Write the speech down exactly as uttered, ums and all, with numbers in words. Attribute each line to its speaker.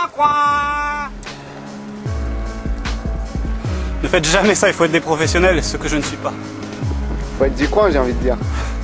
Speaker 1: coin coin. Ne faites jamais ça, il faut être des professionnels, ce que je ne suis pas.
Speaker 2: Faut être du coin, j'ai envie de dire.